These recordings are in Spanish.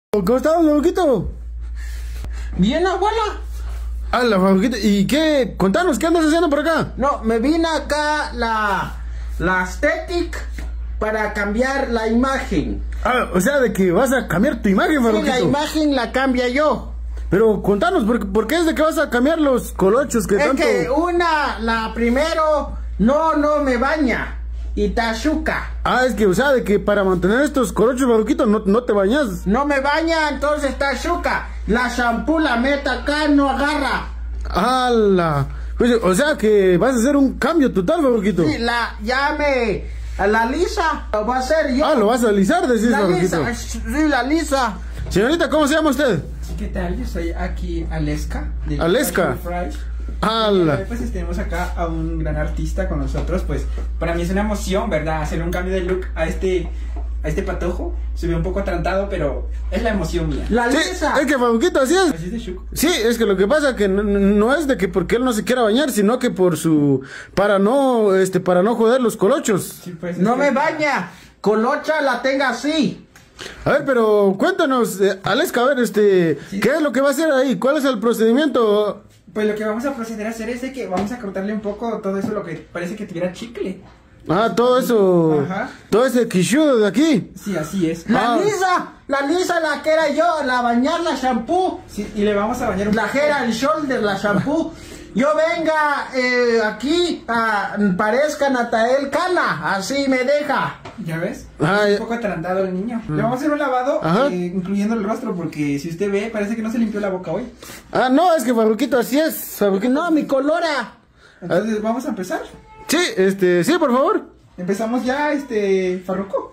¿Cómo estás, Faruquito? Bien, abuela. Hola, Faruquito. ¿Y qué? Contanos, ¿qué andas haciendo por acá? No, me vine acá la estética para cambiar la imagen. Ah, o sea, de que vas a cambiar tu imagen, Sí, Faruquito. la imagen la cambia yo. Pero contanos, ¿por qué es de que vas a cambiar los colochos que Es tanto...? que la primero, no me baña. Y tachuca. Ah, es que, o sea, de que para mantener estos colochos, Faruquito, no te bañas. No me baña, entonces tachuca. La shampoo la meta acá, no agarra. ¡Hala! Pues, o sea que vas a hacer un cambio total, Faruquito. Sí, a la lisa lo voy a hacer yo. Ah, lo vas a alisar, decís, La Faruquito. lisa, sí, la lisa. Señorita, ¿cómo se llama usted? ¿Qué tal? Yo soy aquí Aleska. De Aleska. Fry. ¡Hala! Pues tenemos acá a un gran artista con nosotros. Pues para mí es una emoción, ¿verdad? Hacer un cambio de look a este patojo. Se ve un poco atrantado, pero es la emoción mía. La Sí, lisa. es que Faruquito, así es. Así es de Shuko. Sí, es que lo que pasa que no es de que porque él no se quiera bañar, sino que para no joder los colochos. Sí, pues, No es me que- baña. Colocha la tenga así. A ver, pero cuéntanos, Aleska, a ver, ¿qué es lo que va a hacer ahí? ¿Cuál es el procedimiento? Pues lo que vamos a proceder a hacer es de que vamos a cortarle un poco todo eso, lo que parece que tuviera chicle. Ah, todo eso, Ajá. todo ese quishudo de aquí. Sí, así es. Ah. La lisa la que era yo, la bañar la shampoo. Sí, y le vamos a bañar un La poco. jera, el shoulder, la shampoo. Yo venga aquí, parezca Natael Cana, así me deja. ¿Ya ves? Ah, Es ya. un poco atrantado el niño. Le vamos a hacer un lavado, Ajá. incluyendo el rostro, porque si usted ve, parece que no se limpió la boca hoy. Ah, no, es que Faruquito, así es, Faruquito. No, mi colora. Entonces, vamos a empezar. Sí, sí, por favor. Empezamos ya, Farruko.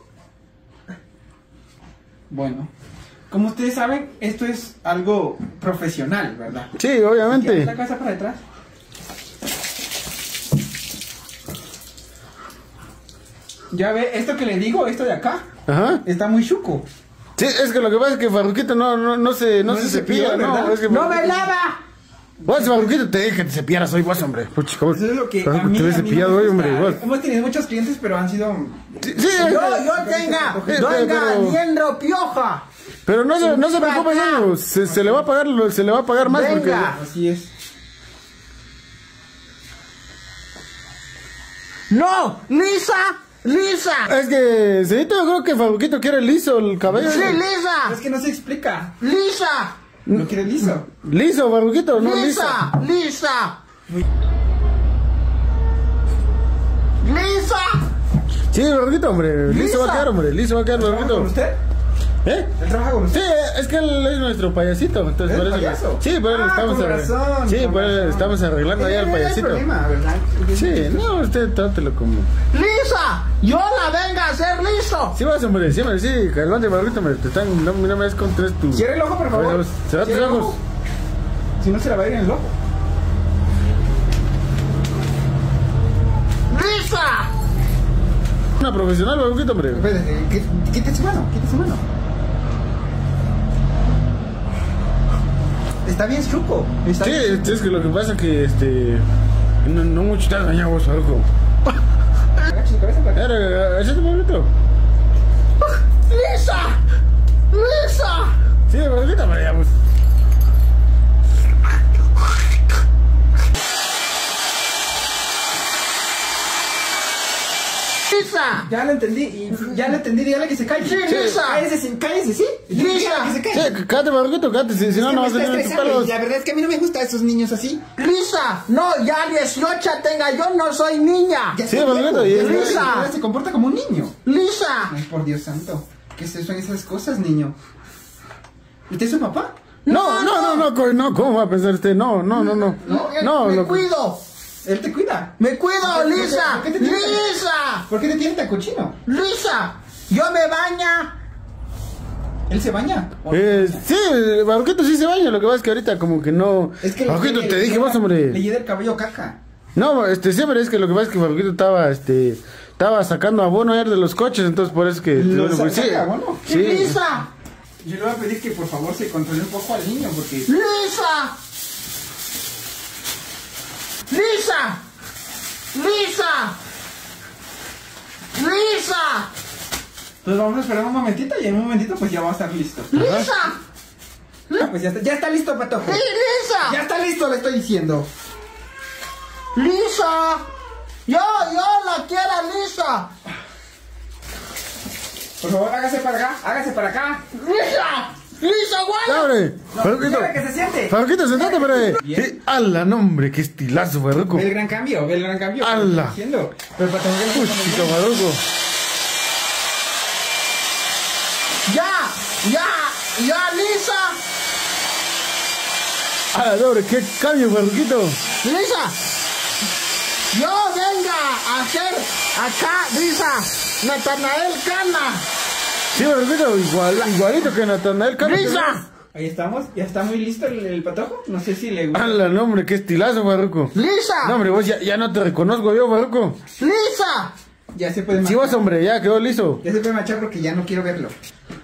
Bueno, como ustedes saben, esto es algo profesional, ¿verdad? Sí, ¿Quieres obviamente. la cabeza para detrás? Ya ve, esto que le digo, esto de acá, Ajá. está muy chuco. Sí, es que lo que pasa es que Faruquito no se se cepilla, cepilla, no, ¿verdad? es que No me lava. Vos, Faruquito, te dije que te cepillaras hoy, vos, hombre. Pucha, cabrón. Eso es lo que a Faruco, mí, te ves a mí no cepillado me hoy, gusta. hombre, igual. Hemos tenido muchos clientes, pero han sido... Sí, Yo tenga, pero- liendro pioja. pero no se preocupe, señor, se le va a pagar más porque... Venga. Así es. No, lisa. Es que, señorito, yo creo que Faruquito quiere liso el cabello. Sí, Pero es lisa. que no se explica. Lisa. No quiere liso. Liso, Faruquito, no liso. Lisa. Sí, Faruquito, hombre, liso Lisa. va a quedar, hombre, liso va a quedar, ¿Trabaja con Faruquito. usted? ¿Eh? ¿Él trabaja con Sí, usted? es que él es nuestro payasito, entonces ¿Es por eso... payaso? Sí, por eso Ah, estamos con razón, Sí, con por eso razón. estamos arreglando allá al No hay payasito. problema, ¿verdad? Sí, no, usted trátelo como... Lisa. Yo la venga a hacer liso. Sí vas, hombre, sí, calmante, Faruquito, hombre, te están... No me des con tres tu... Cierre el ojo, por favor. Cerra tus Cierre el ojos. ojo. Si no, se la va a ir en el ojo. Lisa. Una profesional, Faruquito, hombre. Espérate, quite su mano, quite su mano. Está bien chuco. Está Sí, bien chuco. es que lo que pasa es que, no mucho te has dañado vos, Faruco. Agacha su cabeza para acá. Échate, Faruquito. Lisa. Sí, Faruquito, hombre, ya, pues. Lisa. Ya lo entendí, dígale que se calle. Sí, Lisa. Cállese, ¿sí? Lisa. Dígale que se calle. Sí, cállate, Faruquito, cállate, si no, no vas a tener tus pelos. La verdad es que a mí no me gustan esos niños así. Lisa. No, ya 18 tenga, yo no soy niña. Ya Sí, está Margarita, viejo, y- ya Lisa. ahora se comporta como un niño. Lisa. Ay, por Dios santo. ¿Qué son esas cosas, niño? ¿Usted es su papá? No, ¿cómo va a pensar usted? No. No, me lo- cuido. Él te cuida. Me cuido, Lisa. ¿Por qué te tiene- Lisa. ¿Por qué te tiene tan cochino? Lisa. Yo me baña. ¿Él se baña? Sí, Faruquito sí se baña, lo que pasa es que ahorita como que no... Es que Faruquito, le- te le dije lleva- vos, hombre. Le lleva el cabello caca. No, siempre es que lo que pasa es que Faruquito estaba sacando abono ayer de los coches, entonces por eso que... ¿Lo bueno, pues, sí. saca abono? Sí. Lisa. Yo le voy a pedir que por favor se controle un poco al niño porque... Lisa. Lisa. Lisa. Lisa. Pues vamos a esperar un momentito y en un momentito pues ya va a estar listo. ¡Lisa! Ah, pues ya está listo, Patojo. ¡Sí, Lisa! Ya está listo, le estoy diciendo. ¡Lisa! ¡Yo la quiero, Lisa! Por favor, hágase para acá, hágase para acá. ¡Lisa! ¡Lisa, Ya, güey! hombre. No, Farruquito. dígame que se siente. Farruquito, sentate, hombre. Bien. Sí, ala, no, hombre, qué estilazo, Farruco. Ve el gran cambio, ve el gran cambio. ¡Hala! ¿Qué estoy diciendo? Pero el Patojo que no Uy, está chico, muy bien. Farruco. ¡Ya, Lisa! Ala, no, hombre, qué cambio, Farruquito. ¡Lisa! ¡Yo venga a hacer acá, Lisa! ¡Natanael Cana! Sí, Farruquito, igualito que Natanael Cano. ¡Lisa! Ahí estamos, ya está muy listo el Patojo. No sé si le gusta. Ala, no, hombre, qué estilazo, Farruco. ¡Lisa! No, hombre, vos ya no te reconozco yo, Farruco. ¡Lisa! Ya se puede Sí, marchar. vos, hombre, ya quedó listo. Ya se puede marchar porque ya no quiero verlo.